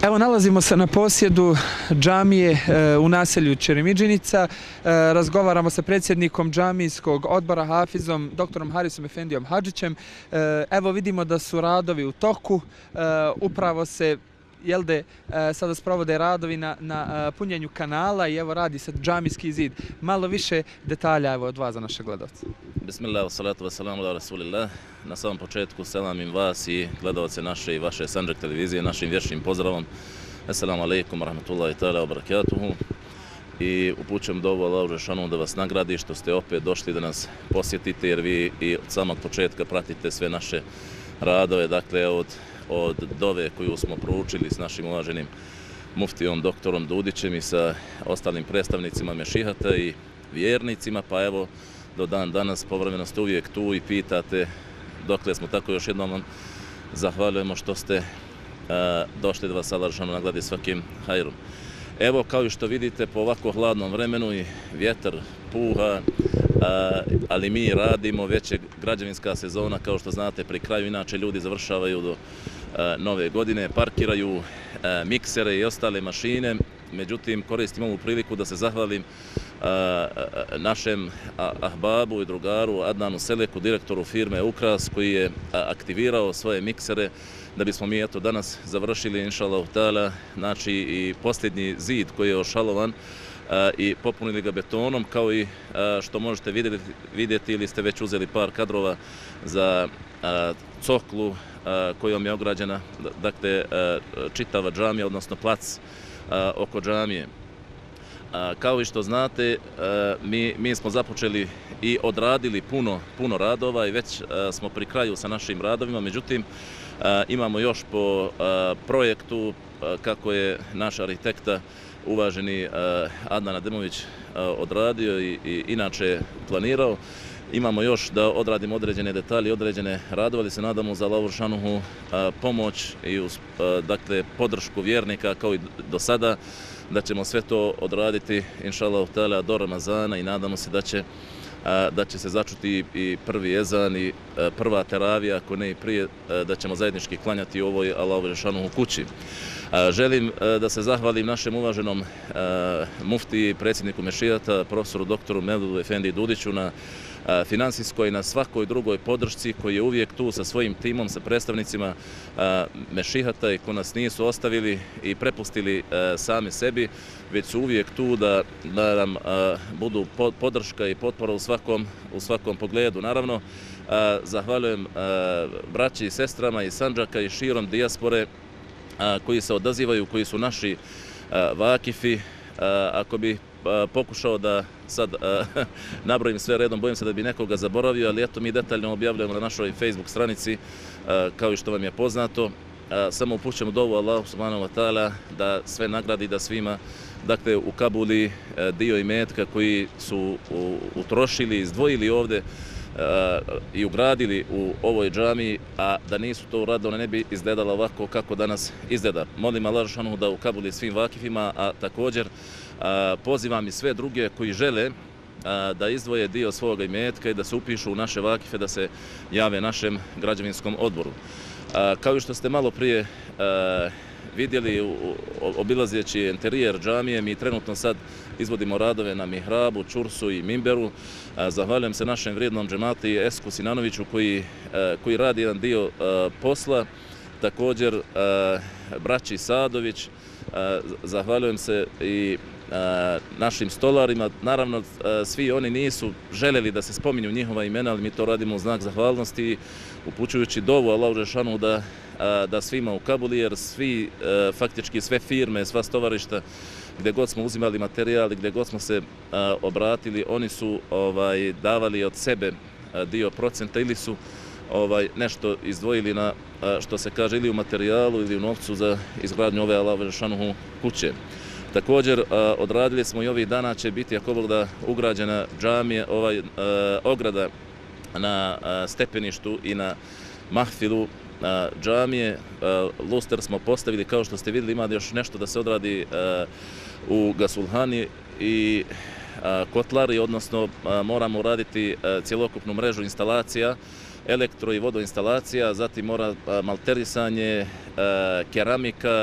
Evo, nalazimo se na posjedu džamije u naselju Čerimidžinica. Razgovaramo sa predsjednikom džamijskog odbora Hafizom, doktorom Harisom Efendijom Hadžićem. Evo, vidimo da su radovi u toku. Upravo se sada sprovode radovi na punjenju kanala i evo radi se džamijski zid. Malo više detalja evo od vas za naše gledalce. Bismillah, salatu wassalamu ala rasulillah. Na samom početku selamim vas i gledalce naše i vaše Sandžak televizije našim vječnim pozdravom. Assalamu alaikum wa rahmatullahi ta'ala wa barakatuhu. I upućujem dovu Allahu dželešanu da vas nagradi što ste opet došli da nas posjetite, jer vi i od samog početka pratite sve naše radove, dakle od dove koju smo proučili s našim uvaženim muftijom doktorom Dudićem i sa ostalim predstavnicima mešihata i vjernicima, pa evo do dan danas povremeno ste uvijek tu i pitate dokle smo. Tako još jednom vam zahvaljujemo što ste došli da vas Allah dželešanu nagradi svakim hajrom. Evo, kao i što vidite, po ovako hladnom vremenu i vjetar puha, ali mi radimo, već je građevinska sezona, kao što znate, pri kraju, inače ljudi završavaju do nove godine, parkiraju miksere i ostale mašine. Međutim, koristim ovu priliku da se zahvalim našem ahbabu i drugaru Adnanu Seleku, direktoru firme Ukras, koji je aktivirao svoje miksere da bismo mi eto danas završili, inšallahu ta'ala, znači i posljednji zid koji je ošalovan i popunili ga betonom, kao i što možete vidjeti ili ste već uzeli par kadrova za coklu kojom je ograđena, dakle, čitava džamija, odnosno plac oko džamije. Kao i što znate, mi smo započeli i odradili puno radova i već smo pri kraju sa našim radovima, međutim, imamo još po projektu kako je naš arhitekta uvaženi Adnan Ademović odradio i inače planirao. Imamo još da odradimo određene detalje, određene radove, ali se nadamo za Allahu dželešanu pomoć i uz podršku vjernika kao i do sada, da ćemo sve to odraditi inšallahu ta'ala do Ramazana i nadamo se da će se začuti i prvi ezan i prva teravija, ako ne i prije, da ćemo zajednički klanjati u ovoj Allahu dželešanu kući. Želim da se zahvalim našem uvaženom muftiji, predsjedniku mešihata, profesoru doktoru Mevludu Efendiji Dudiću na finansijskoj i na svakoj drugoj podršci, koji je uvijek tu sa svojim timom, sa predstavnicima mešihata i ko nas nisu ostavili i prepustili sami sebi, već su uvijek tu da nam budu podrška i potpora u svakom pogledu. Naravno, zahvaljujem braći i sestrama iz Sandžaka i širom dijaspore koji se odazivaju, koji su naši vakifi. Ako bi pokušao da sad nabrojim sve redom, bojim se da bi nekoga zaboravio, ali eto, mi detaljno objavljujemo na našoj Facebook stranici, kao i što vam je poznato. Samo upućujemo dovu Allahu subhanahu wa ta'ala da sve nagradi, da svima, dakle, u Kabuli dio imetka koji su utrošili, izdvojili ovdje i ugradili u ovoj džamiji, a da nisu to uradili, ona ne bi izgledala ovako kako danas izgleda. Molim Allah dželešanu da u Kabuli svim vakifima, a također pozivam i sve druge koji žele da izdvoje dio svoga imetka i da se upišu u naše vakife, da se jave našem građevinskom odboru. Kao i što ste malo prije vidjeli obilazeći interijer džamije, mi trenutno sad izvodimo radove na mihrabu, čursu i mimberu. Zahvaljujem se našem vrijednom džemati Esku Sinanoviću koji radi jedan dio posla. Također braći Sadović, zahvaljujem se i našim stolarima. Naravno, svi oni nisu željeli da se spominju njihova imena, ali mi to radimo u znak zahvalnosti, upućujući dovu Allahu dželešanu da svima u Kabuli, jer faktički sve firme, sva stovarišta, gdje god smo uzimali materijal i gdje god smo se obratili, oni su davali od sebe dio procenta ili su nešto izdvojili na, što se kaže, ili u materijalu ili u novcu za izgradnju ove Allahu dželešanu kuće. Također, odradili smo i ovih dana će biti, ako Bog da, ugrađena džamija, ograda na stepeništu i na mahfilu džamije. Luster smo postavili, kao što ste vidjeli, ima još nešto da se odradi u Gasulhani i Kotlari, odnosno moramo uraditi cjelokupnu mrežu instalacija, elektro i vodoinstalacija, zatim mora malterisanje, keramika,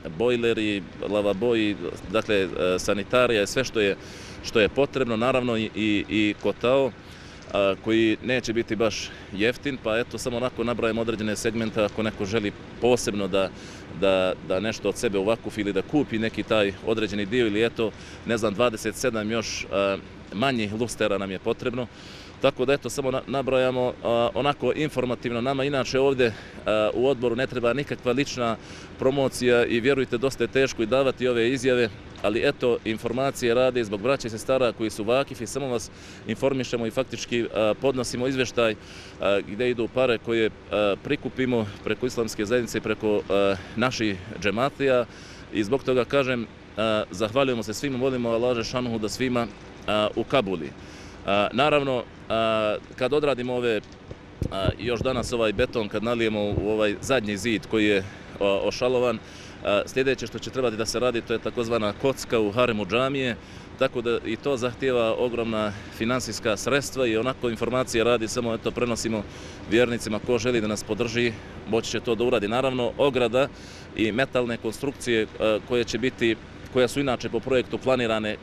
bojleri, lavaboji, dakle sanitarija, sve što je potrebno, naravno i kotao koji neće biti baš jeftin, pa eto samo onako nabrajamo određene segmente ako neko želi posebno da nešto od sebe uvakufi ili da kupi neki taj određeni dio ili eto, ne znam, 27 još manjih lustera nam je potrebno. Tako da eto, samo nabrajamo onako informativno. Nama inače ovdje u odboru ne treba nikakva lična promocija i vjerujte, dosta je teško i davati ove izjave, ali eto, informacije rade zbog braće i sestara koji su vakifi, samo vas informišemo i faktički podnosimo izvještaj gdje idu pare koje prikupimo preko islamske zajednice i preko naših džematija i zbog toga kažem, zahvaljujemo se svima, molimo Allah dželešanuhu da svima ukabuli. Naravno, kad odradimo ove, još danas ovaj beton, kad nalijemo u ovaj zadnji zid koji je ošalovan, sljedeće što će trebati da se radi, to je takozvana kocka u haremu džamije, tako da i to zahtijeva ogromna finansijska sredstva i onako informacije radi, samo eto prenosimo vjernicima ko želi da nas podrži, moći će to da uradi. Naravno, ograda i metalne konstrukcije koje će biti, koja su inače po projektu planirane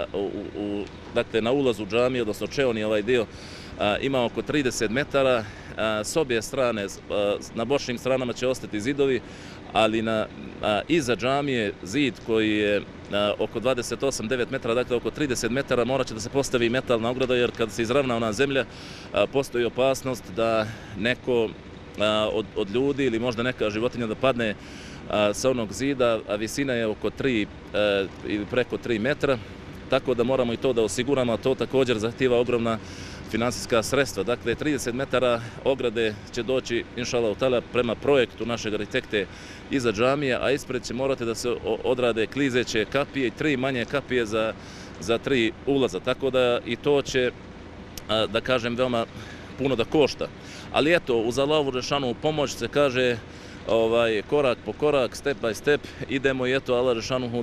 dakle, na ulazu džamije, odnosno čeoni ovaj dio, ima oko 30 metara. S obje strane, na bočnim stranama će ostati zidovi, ali iza džamije zid koji je oko 28-9 metara, dakle oko 30 metara, morat će da se postavi metalna ograda, jer kad se izravna ona zemlja, postoji opasnost da neko od ljudi ili možda neka životinja da padne sa onog zida, a visina je oko 3 ili preko 3 metra, tako da moramo i to da osiguramo, a to također zahtijeva ogromna finansijska sredstva. Dakle, 30 metara ograde će doći, inšallah ta'ala, prema projektu našeg arhitekte iza džamije, a ispred će morati da se odrade klizeće kapije i 3 manje kapije za 3 ulaza, tako da i to će, da kažem, veoma puno da košta. Ali eto, uz Allahovu dželešanovu pomoć se kaže korak po korak, step by step, idemo i eto, Allah dželešanovu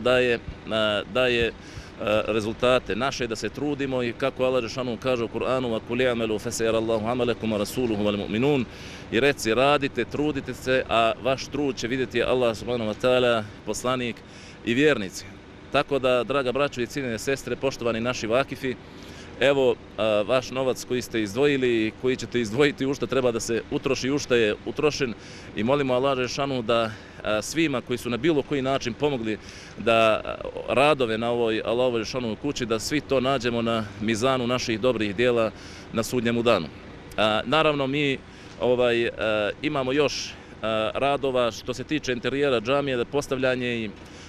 daje rezultate. Naše da se trudimo i kako Allah dželešanovu kaže u Kur'anu: "Wa qul i'malu fasayarallahu 'amalakum wa rasuluhu wal mu'minun." I reci, radite, trudite se, a vaš trud će vidjeti Allah subhanahu wa ta'ala, poslanik i vjernici. Tako da, draga braćo i cijenjene sestre, poštovani naši vakifi, evo vaš novac koji ste izdvojili i koji ćete izdvojiti, u šta treba da se utroši, u šta je utrošen, i molimo Allah dželešanovu da svima koji su na bilo koji način pomogli da radove na ovoj Allahovoj dželešanovu kući, da svi to nađemo na mizanu naših dobrih dijela na sudnjemu danu. Naravno, mi imamo još radova što se tiče interijera džamije, da postavljanje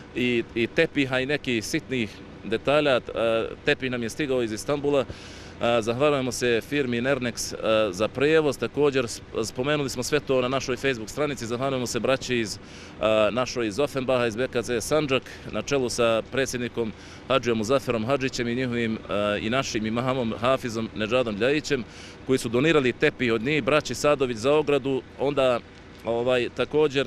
i tepiha i nekih sitnih detalja. Tepih nam je stigao iz Istanbula. Zahvaljujemo se firmi Nernex za prijevoz. Također spomenuli smo sve to na našoj Facebook stranici. Zahvaljujemo se braći iz našoj iz Offenbaha, iz BKC Sandžak, na čelu sa predsjednikom Hadžijom Muzaferom Hadžićem i njihovim i našim imamom Hafizom Nedžadom Ljajićem, koji su donirali tepih od njih, braći Sadović za ogradu. Onda također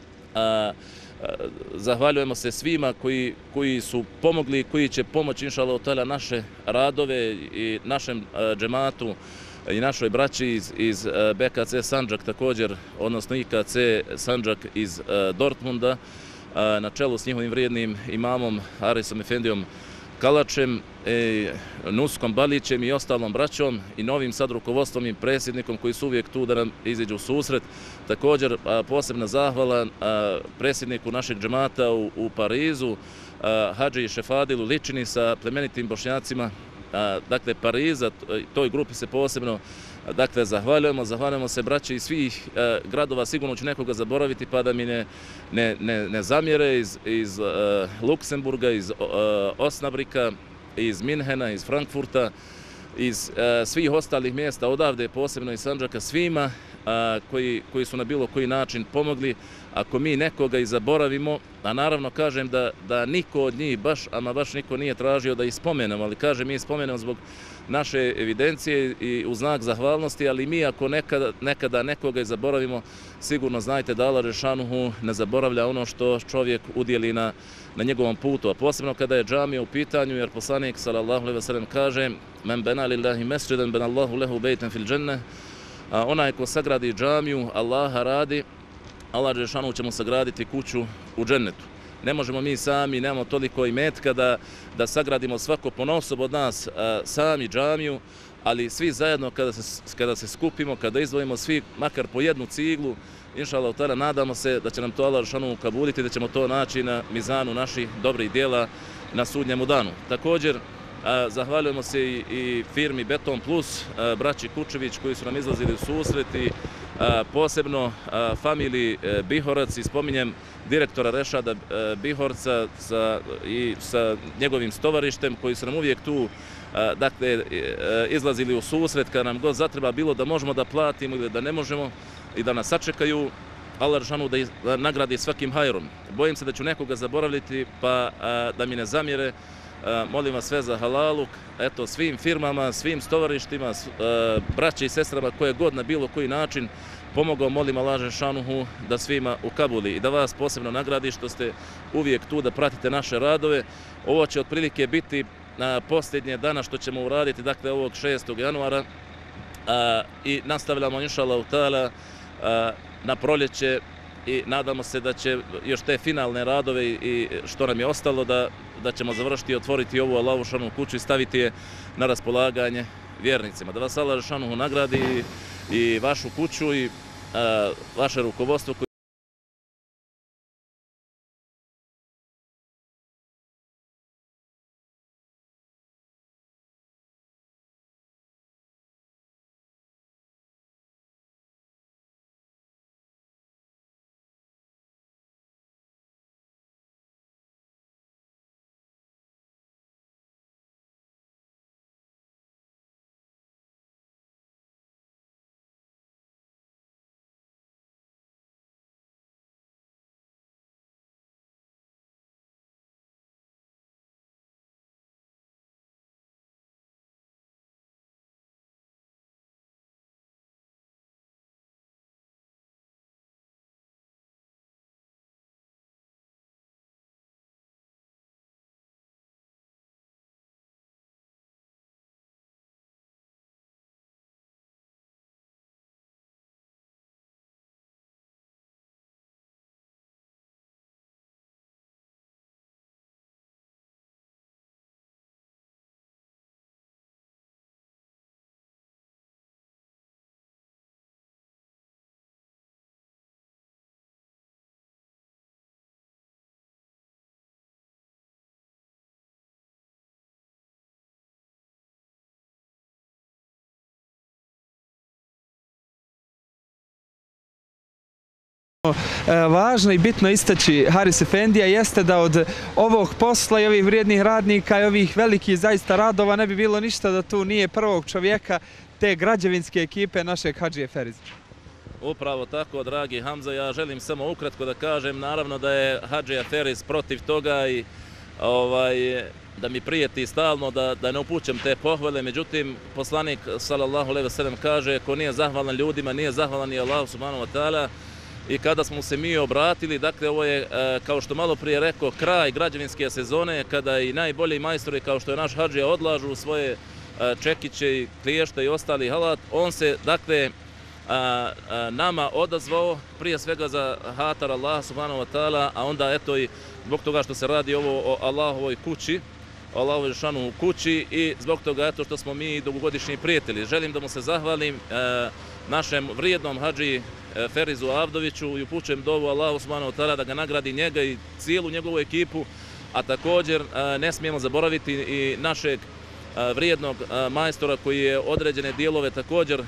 zahvaljujemo se svima koji su pomogli i koji će pomoći, inšallah ta'ala, naše radove i našem džematu i našoj braći iz BKC Sandžak također, odnosno IKC Sandžak iz Dortmunda, na čelu s njihovim vrijednim imamom Harisom Efendijom Kalačem, Nuskom Balićem i ostalom braćom i novim sad rukovodstvom i predsjednikom koji su uvijek tu da nam iziđu u susret. Također posebna zahvala predsjedniku našeg džemata u Parizu, Hadži Šefadilu Ličini sa plemenitim Bošnjacima, dakle Pariza, toj grupi se posebno zahvaljujemo se braći iz svih gradova, sigurno ću nekoga zaboraviti pa da mi ne zamjere, iz Luksemburga, iz Osnabrika, iz Minhena, iz Frankfurta, iz svih ostalih mjesta odavde, posebno iz Sandžaka, svima koji su na bilo koji način pomogli. Ako mi nekoga i zaboravimo, a naravno kažem da niko od njih baš niko nije tražio da ih spomenemo, ali kažem mi spomenemo zbog naše evidencije i u znak zahvalnosti, ali mi ako nekada nekoga i zaboravimo, sigurno znajte da Allah dželešanovu ne zaboravlja ono što čovjek udjeli na njegovom putu, a posebno kada je džamija u pitanju, jer poslanik sallallahu alejhi ve sellem kaže: "Men bena lillahi mesđidan bena Allahu lehu bejten fil dženne." Onaj ko sagradi džamiju Allaha radi, Allah dželešanovu će mu sagraditi kuću u džennetu. Ne možemo mi sami, nemamo toliko imetka da sagradimo svako ponaosob od nas sami džamiju, ali svi zajedno kada se skupimo, kada izdvojimo svi makar po jednu ciglu, inša Allah, nadamo se da će nam to Allah dželešanu ukabuliti, da ćemo to naći na mizanu naših dobrih djela na sudnjemu danu. Također, zahvaljujemo se i firmi Beton Plus, braći Kučević koji su nam izlazili u susret i posebno familiji Bihorac i spominjem direktora Rešada Bihorca i sa njegovim stovarištem koji su nam uvijek tu izlazili u susret kada nam god zatreba bilo da možemo da platimo ili da ne možemo i da nas sačekaju. Allah dželešanu da nagradi svakim hajrom. Bojim se da ću nekoga zaboraviti pa da mi ne zamjere. Molim vas sve za halaluk, eto svim firmama, svim stovarištima, braći i sestrama koje god na bilo koji način pomogao, molim Allah dželešanu da svima ukabuli i da vas posebno nagradi što ste uvijek tu da pratite naše radove. Ovo će otprilike biti posljednje dana što ćemo uraditi, dakle ovog 6. januara i nastavljamo inša Allah na proljeće i nadamo se da će još te finalne radove i što nam je ostalo da ćemo završiti i otvoriti ovu Allahu dželešanu kuću i staviti je na raspolaganje vjernicima. Da vas Allah dželešanu nagradi i vašu kuću i vaše rukovodstvo. Važno i bitno istaći, Haris Efendija, jeste da od ovog posla i ovih vrijednih radnika i ovih velikih zaista radova ne bi bilo ništa da tu nije prvog čovjeka te građevinske ekipe našeg Hadžije Feriza. Upravo tako, dragi Hamza, ja želim samo ukratko da kažem, naravno da je Hadžija Feriz protiv toga i da mi prijeti stalno da ne upućem te pohvale, međutim poslanik sallallahu alejhi ve sellem kaže ko nije zahvalan ljudima, nije zahvalan i Allahu subhanahu wa ta'ala. I kada smo se mi obratili, dakle ovo je, kao što malo prije rekao, kraj građevinske sezone, kada i najbolji majstori, kao što je naš Hadžija, odlažu svoje čekiće i kliješte i ostali halat, on se, dakle, nama odazvao, prije svega za hatar Allah subhanahu wa ta'ala, a onda eto i zbog toga što se radi ovo o Allahovoj kući, o Allahovoj dželešanu kući i zbog toga eto što smo mi dugogodišnji prijatelji. Želim da mu se zahvalim našem vrijednom Hadžiji Ferizu Avdoviću i upućujem dovu Allahu subhanahu wa ta'ala da ga nagradi njega i cijelu njegovu ekipu, a također ne smijemo zaboraviti i našeg vrijednog majstora koji je određene dijelove također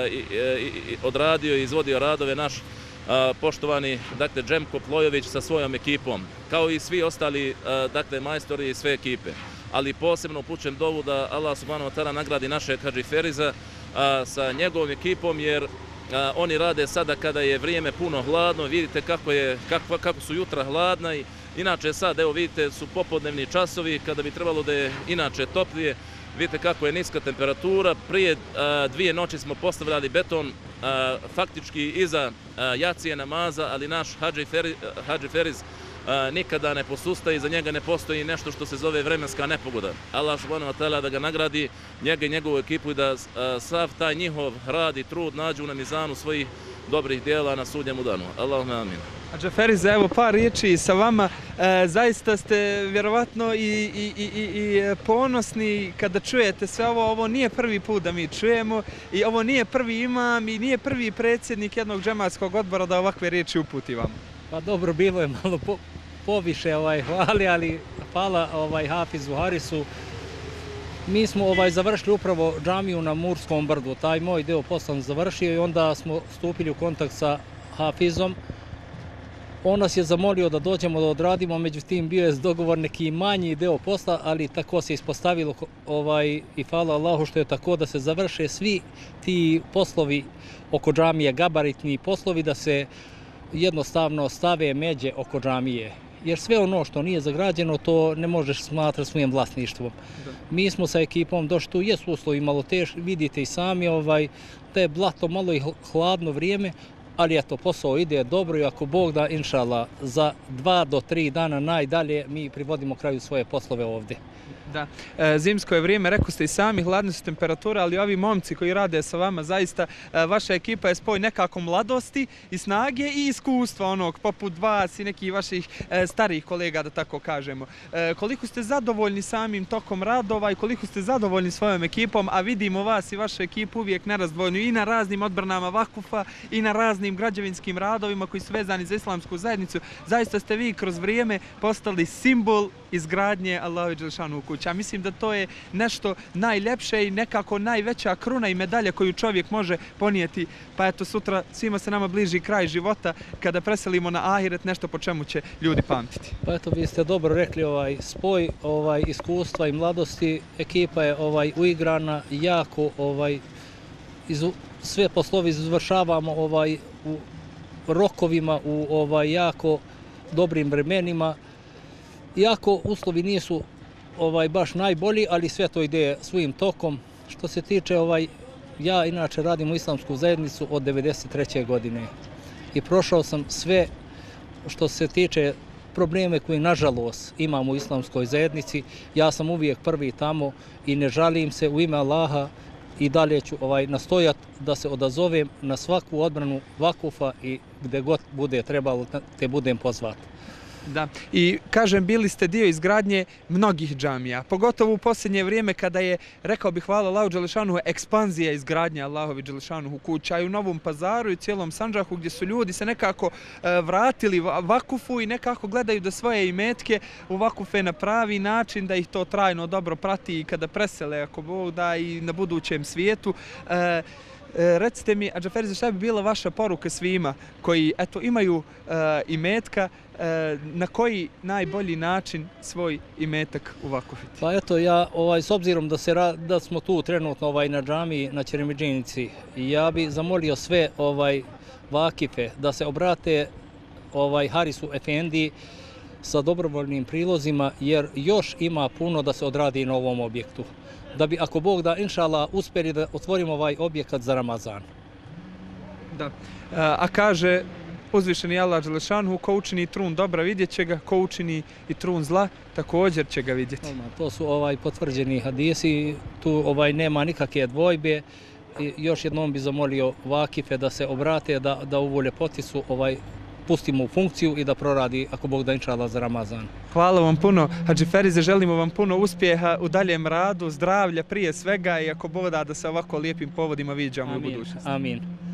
odradio i izvodio radove, naš poštovani dakle Džemko Plojović sa svojom ekipom, kao i svi ostali dakle majstori i sve ekipe. Ali posebno upućujem dovu da Allah subhanahu wa ta'ala nagradi našeg Hadži Feriza sa njegovom ekipom, jer oni rade sada kada je vrijeme puno hladno, vidite kako su jutra hladna i inače sad, evo vidite, su popodnevni časovi kada bi trebalo da je inače toplije. Vidite kako je niska temperatura. Prije 2 noći smo postavljali beton faktički iza jacije namaza, ali naš Hadži Feriz nikada ne posustaje, za njega ne postoji nešto što se zove vremenska nepogoda. Allah subhanahu wa ta'ala da ga nagradi, njega i njegovu ekipu i da sav taj njihov rad i trud nađu na mizanu svojih dobrih djela na sudnjemu danu. Allahumma amin. Džaferize, evo par riječi sa vama. Zaista ste vjerovatno i ponosni kada čujete sve ovo. Ovo nije prvi put da mi čujemo i ovo nije prvi imam i nije prvi predsjednik jednog džematskog odbora da ovakve riječi uputi vam. Pa dobro, bilo je malo poviše hvali, ali hvala Hafizu Harisu. Mi smo završili upravo džamiju na Murskom brdu. Taj moj deo posla sam završio i onda smo stupili u kontakt sa Hafizom. On nas je zamolio da dođemo da odradimo, međutim bio je dogovor neki manji deo posla, ali tako se ispostavilo i hvala Allahu što je tako da se završe svi ti poslovi oko džamije, gabaritni poslovi, da se jednostavno stave međe oko džamije. Jer sve ono što nije zagrađeno, to ne možeš smatrati svojim vlasništvom. Mi smo sa ekipom došli tu, jesu uslovi malo teški, vidite i sami, da je blato, malo i hladno vrijeme, ali eto, posao ide dobro i ako Bog da, inšala, za 2 do 3 dana najdalje mi privodimo kraju svoje poslove ovdje. Da, zimsko je vrijeme, rekao ste i sami, hladne su temperature, ali ovi momci koji rade sa vama, zaista vaša ekipa je spoj nekako mladosti i snage i iskustva onog poput vas i nekih vaših starijih kolega, da tako kažemo. Koliko ste zadovoljni samim tokom radova i koliko ste zadovoljni svojom ekipom, a vidimo vas i vašu ekipu uvijek nerazdvojnu i na raznim odbranama vakufa i na raznim građevinskim radovima koji su vezani za islamsku zajednicu. Zaista ste vi kroz vrijeme postali simbol izgradnje Allahu dželešanu kuća. Mislim da to je nešto najljepše i nekako najveća kruna i medalja koju čovjek može ponijeti. Pa eto, sutra svima se nama bliži kraj života kada preselimo na ahiret, nešto po čemu će ljudi pamtiti. Pa eto, vi ste dobro rekli, spoj iskustva i mladosti, ekipa je uigrana jako, sve poslovi izvršavamo u rokovima, u jako dobrim vremenima. Iako uslovi nisu baš najbolji, ali sve to ide svojim tokom. Što se tiče, ja inače radim u islamsku zajednicu od 1993. godine i prošao sam sve što se tiče probleme koje nažalost imamo u islamskoj zajednici. Ja sam uvijek prvi tamo i ne žalim se, u ime Allaha i dalje ću nastojati da se odazovem na svaku odbranu vakufa i gdje god bude trebalo te budem pozvat. Da, i kažem, bili ste dio izgradnje mnogih džamija, pogotovo u posljednje vrijeme kada je, rekao bih, hvala Allahu dželešanuhu, ekspanzija izgradnje Allahovi dželešanuhu kuća i u Novom Pazaru i cijelom Sandžaku, gdje su ljudi se nekako vratili vakufu i nekako gledaju da svoje imetke u vakufe na pravi način, da ih to trajno dobro prati i kada presele, ako Bog da, i na budućem svijetu. Recite mi, Džaferize, šta bi bila vaša poruka svima koji imaju imetka, na koji najbolji način svoj imetak uvakufiti? Pa eto, ja, s obzirom da smo tu trenutno na džamiji na Ćerimidžinici, ja bi zamolio sve vakife da se obrate Harisu Efendi sa dobrovoljnim prilozima, jer još ima puno da se odradi na ovom objektu. Da bi, ako Bog da, inšala, uspjeli da otvorimo ovaj objekat za Ramazan. Da. A kaže uzvišeni Allah dželešanuhu, ko učini trun dobra vidjet će ga, ko učini i trun zla također će ga vidjeti. To su potvrđeni hadisi, tu nema nikakve dvojbe. I još jednom bi zamolio vakife da se obrate, da ovu ljepoticu pustimo u funkciju i da proradi, ako Bog da, inšala, za Ramazan. Hvala vam puno, Hadži Ferize, želimo vam puno uspjeha u daljem radu, zdravlja prije svega i ako Bog da se ovako lijepim povodima viđamo u budućnosti. Amin.